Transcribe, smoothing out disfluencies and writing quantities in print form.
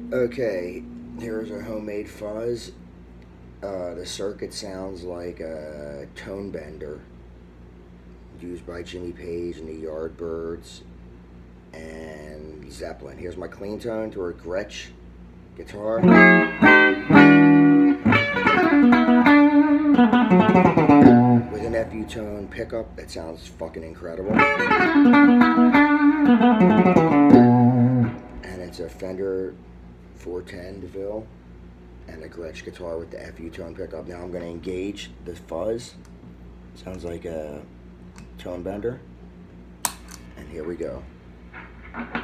Okay, here's a homemade fuzz. The circuit sounds like a tone bender used by Jimmy Page and the Yardbirds and Zeppelin. Here's my clean tone to a Gretsch guitar with an FU tone pickup that sounds fucking incredible. And it's a Fender 410 DeVille and a Gretsch guitar with the FU tone pickup. Now I'm going to engage the fuzz. Sounds like a tone bender. And here we go.